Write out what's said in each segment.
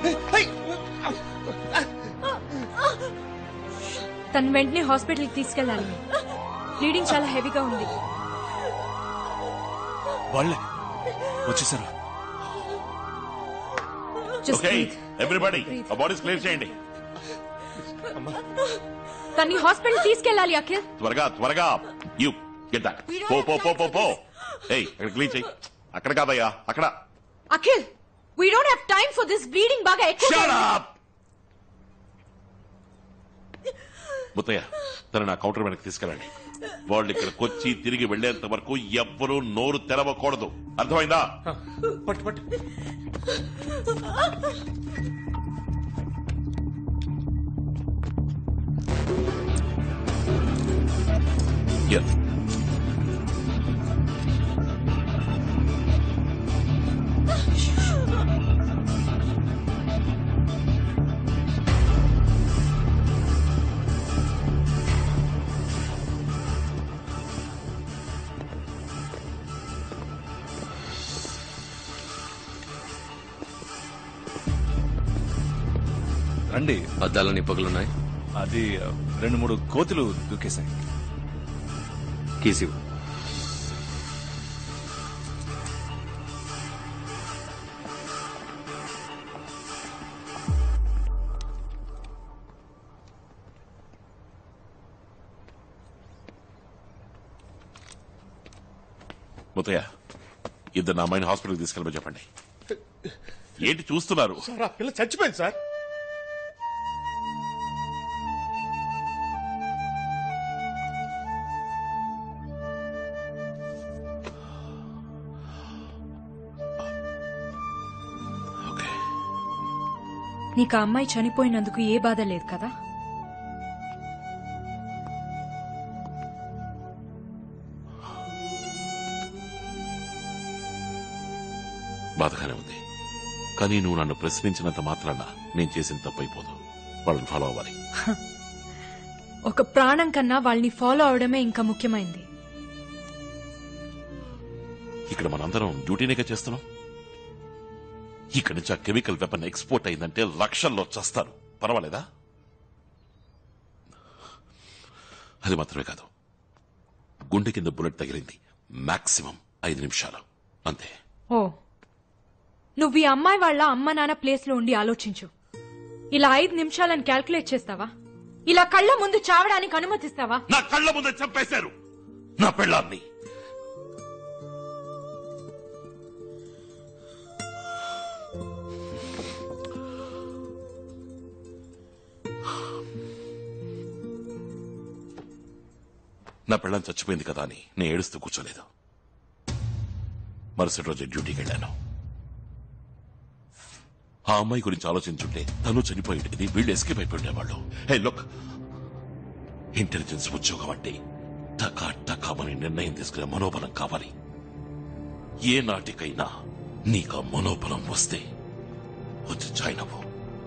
తను వెంటనే హాస్పిటల్కి తీసుకెళ్ళాలి. బ్లీడింగ్ చాలా హెవీగా ఉంది. వాళ్ళే వచ్చేసారు. ఎవ్రీబడి బాడీస్ క్లియర్ చేయండి. తన్ని హాస్పిటల్ తీసుకెళ్ళాలి. అఖిల్ త్వరగా యూ గెట్ దట్. పో ఏయ్ అక్కడ క్లీన్ చేయి. అక్కడ కాదయ్యా అక్కడ. Akhil we don't have time for this bleeding బాగా ఎక్కువ. Shut up! ముత్తయ్య తన నా కౌంటర్ వెనక్కి తీసుకెళ్ళండి. వాళ్ళు ఇక్కడికి వచ్చి తిరిగి వెళ్లేంత వరకు ఎవ్వరూ నోరు తెరవకూడదు. అర్థమైందా? పట్టు Yes. రండి. అద్దాలని పగులున్నాయి. అది 2-3 కోతులు దూకేశాయి. కీసివ్. ముత్తయ్య ఇద్దరు నా అమ్మాయిని హాస్పిటల్కి తీసుకెళ్ళమని చెప్పండి. ఏంటి చూస్తున్నారు? పిల్ల చచ్చిపోయింది సార్. నీకు ఆ అమ్మాయి చనిపోయినందుకు ఏ బాధ లేదు కదా? బాధగానే ఉంది. కానీ నువ్వు నన్ను ప్రశ్నించినంత మాత్రాన నేను చేసిన తప్పైపోదు. వాళ్ళని ఫాలో అవ్వాలి. ఒక ప్రాణం కన్నా వాళ్ళని ఫాలో అవడమే ఇంకా ముఖ్యమైంది. ఇక్కడ మనందరం డ్యూటీనేగా చేస్తున్నాం. ఇక్కడి నుంచి ఆ కెమికల్ వెపన్ ఎక్స్పోర్ట్ అయిందంటే లక్షల్లో చస్తారు. పర్వాలేదా? అది మాత్రమే కాదు, గుండె కింద బుల్లెట్ తగిలింది. మాక్సిమం 5 నిమిషాలు అంతే. ఓ, నువ్వు ఈ అమ్మాయి వాళ్ళ అమ్మ నాన్న ప్లేస్ లో ఉండి ఆలోచించు. ఇలా 5 నిమిషాలని క్యాల్కులేట్ చేస్తావా? ఇలా కళ్ళ ముందు చావడానికి అనుమతిస్తావా? నా కళ్ళ ముందు చంపేశారు నా పెళ్ళాన్ని. నా పెళ్ళం చచ్చిపోయింది కదా అని నేను ఏడుస్తూ కూర్చోలేదు. మరుసటి రోజు డ్యూటీకి వెళ్ళాను. ఆ అమ్మాయి గురించి ఆలోచించుంటే తను చనిపోయి ఉండేది, వీళ్ళు ఎస్కేప్ అయిపోయి ఉండేవాళ్ళు. హే లుక్, ఇంటెలిజెన్స్ ఉద్యోగం అంటే టకా టకామని నిర్ణయం తీసుకునే మనోబలం కావాలి. ఏ నాటికైనా నీకు ఆ మనోబలం వస్తే వచ్చి జాయిన్ అవ్వు.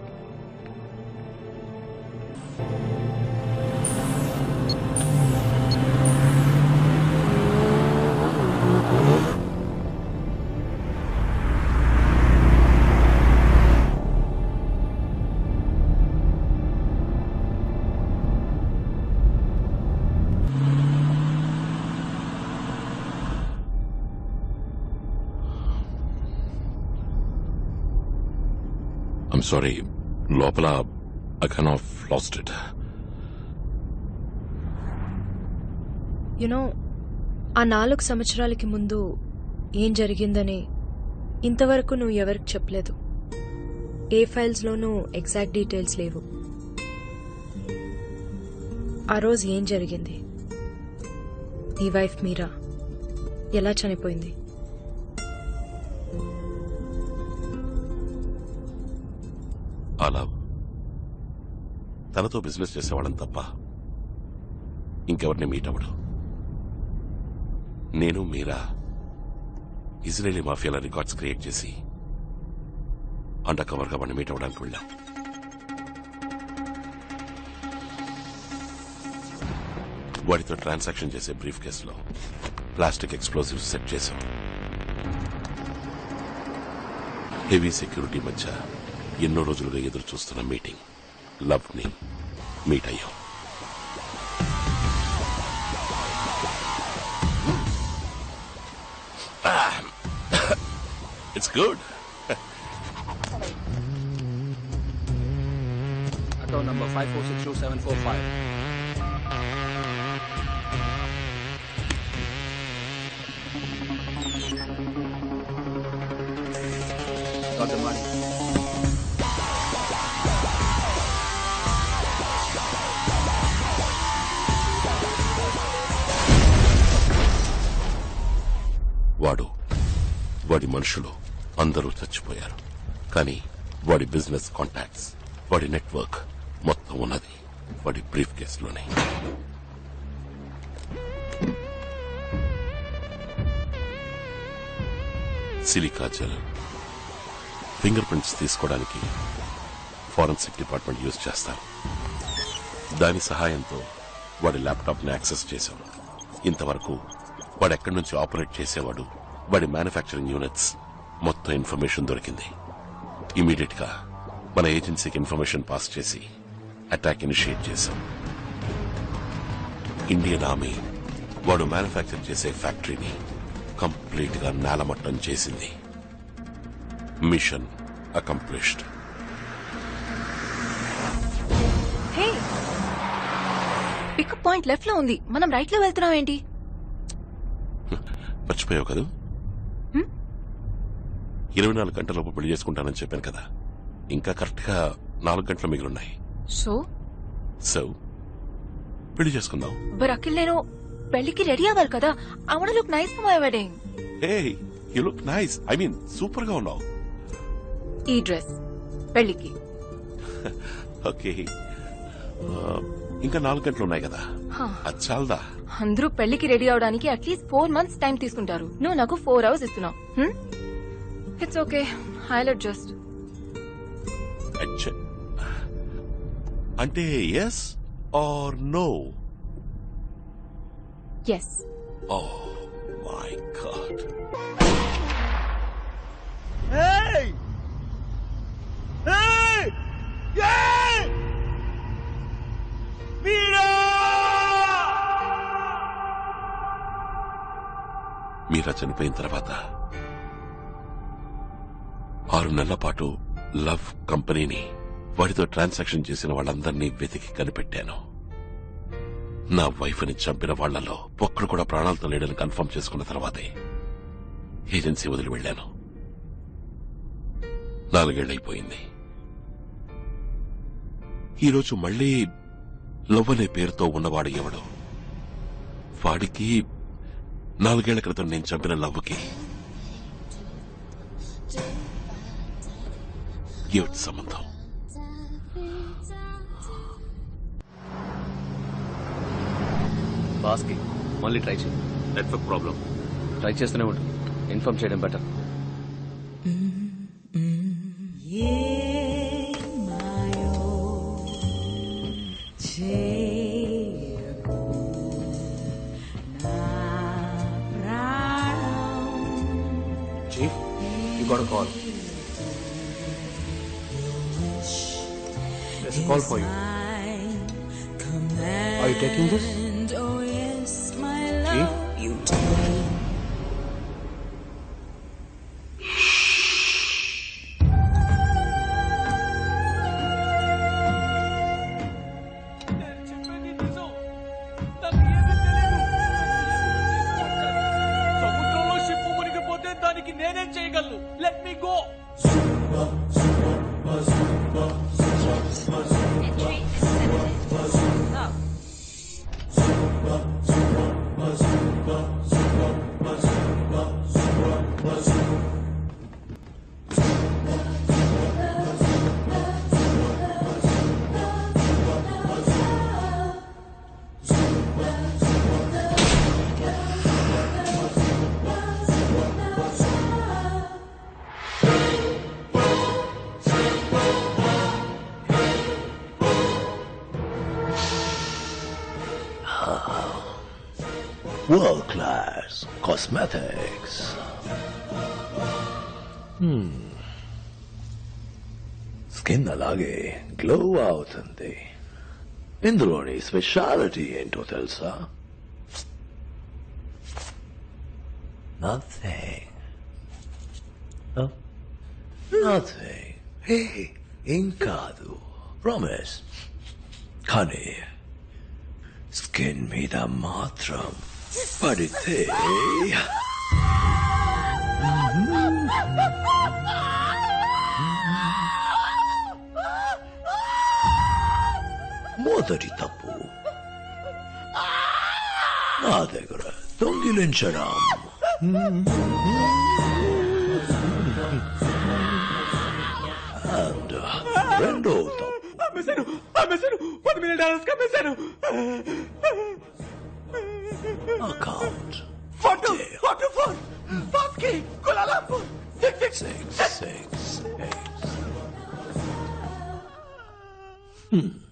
I'm sorry, లోపల I kind of lost it. ఆ 4 సంవత్సరాలకి ముందు ఏం జరిగిందని ఇంతవరకు నువ్వు ఎవరికి చెప్పలేదు. ఏ ఫైల్స్ లోనూ ఎగ్జాక్ట్ డీటెయిల్స్ లేవు. ఆ రోజు ఏం జరిగింది? నీ వైఫ్ మీరా ఎలా చనిపోయింది? అలా తనతో బిజినెస్ చేసేవాళ్ళని తప్ప ఇంకెవరిని మీట్ అవ్వడు. నేను మీరా ఇజ్రాయేలీ మాఫియాల రికార్డ్స్ క్రియేట్ చేసి అండర్ కవర్ గా వాడిని మీట్ అవ్వడానికి వెళ్ళాం. వాడితో ట్రాన్సాక్షన్ చేసే బ్రీఫ్ కేసులో ప్లాస్టిక్ ఎక్స్ప్లోజివ్స్ సెట్ చేశాం. హెవీ సెక్యూరిటీ మధ్య ఎన్నో రోజులుగా ఎదురు చూస్తున్న మీటింగ్ లవ్ ని మీట్ అయ్యాం. It's good. Account number 54622745. Got the money. వాడి మనుషులు అందరూ చచ్చిపోయారు. కానీ వాడి బిజినెస్ కాంటాక్ట్స్, వాడి నెట్వర్క్ మొత్తం ఉన్నది వాడి బ్రీఫ్ కేసులోనే. సిలికా జెల్ ఫింగర్ ప్రింట్స్ తీసుకోవడానికి ఫారెన్సిక్ డిపార్ట్మెంట్ యూజ్ చేస్తారు. దాని సహాయంతో వాడి ల్యాప్టాప్ ని యాక్సెస్ చేశాం. ఇంతవరకు వాడు ఎక్కడి నుంచి ఆపరేట్ చేసేవాడు, వాడి మ్యానుఫ్యాక్చరింగ్ యూనిట్స్ మొత్తం ఇన్ఫర్మేషన్ దొరికింది. ఇమీడియట్ గా మన ఏజెన్సీకి ఇన్ఫర్మేషన్ పాస్ చేసి అటాక్ ఇనిషియేట్ చేశాం. ఇండియన్ ఆర్మీ వాడు మ్యానుఫ్యాక్చర్ చేసే ఫ్యాక్టరీని కంప్లీట్ గా నేలమట్టం చేసింది. Mission accomplished. Hey, pickup point left లో ఉంది, మనం రైట్ లో వెళ్తున్నాం ఏంటి? మర్చిపోయావు కదా, 24 గంటలలోపు పెళ్లి చేసుకుంటానని చెప్పాను కదా. ఇంకా కరెక్ట్ గా 4 గంటలు మిగిలిన్నాయి. సో పెళ్లి చేసుకుందాం. బట్ అఖిల్, నేను పెళ్లికి రెడీ అవ్వాలి కదా. I want to look nice for my wedding. Hey, you look nice. I mean super గా ఉన్నావు. ఈ డ్రెస్ పెళ్లికి. ఓకే, ఇంకా 4 గంటలు ఉన్నాయి కదా, అది చాలదా? అందరూ పెళ్లికి రెడీ అవడానికి అట్లీస్ట్ 4 months టైం తీసుకుంటారు. నువ్వు నాకు 4 hours ఇస్తున్నావు. It's okay, I'll adjust. అంటే yes or no? Yes. Oh my God. Meera చనిపోయిన తర్వాత 6 నెలల పాటు లవ్ కంపెనీని, వాడితో ట్రాన్సాక్షన్ చేసిన వాళ్ళందరినీ వెతికి కనిపెట్టాను. నా వైఫ్ ని చంపిన వాళ్లలో ఒక్కడు కూడా ప్రాణాలతో లేడని కన్ఫర్మ్ చేసుకున్న తర్వాతే ఏజెన్సీ వదిలి వెళ్లాను. 4 ఏళ్లైపోయింది. ఈరోజు మళ్లీ లవ్ అనే పేరుతో ఉన్నవాడు ఎవడు? వాడికి 4 ఏళ్ల క్రితం నేను చంపిన లవ్కి ఏమిటి సంబంధం? బాస్కి మళ్ళీ ట్రై చేయి. Network problem. ట్రై చేస్తూనే ఉండు. ఇన్ఫార్మ్ చేయడం better. Chief, you got a call. There's a call for you. Are you taking this? Chief? సముద్రంలో షిప్ మునిగిపోతే దానికి నేనేం చేయగలను? Let me go. World-class cosmetics. Skin అలాగే గ్లో అవుతుంది. ఇందులోని స్పెషాలిటీ ఏంటో తెలుసా? నథింగ్. నథింగ్. హే, ఏం కాదు, ప్రామిస్. కానీ స్కిన్ మీద మాత్రం పడితే మొదటి తప్పు నా దగ్గర దొంగిలించడం. And రెండో తప్పు అమ్మేశాను $1 million అమ్మేశాను. అకౌంట్ ఫోటో ఫోన్ పాస్కి కులాలంపూర్ 666.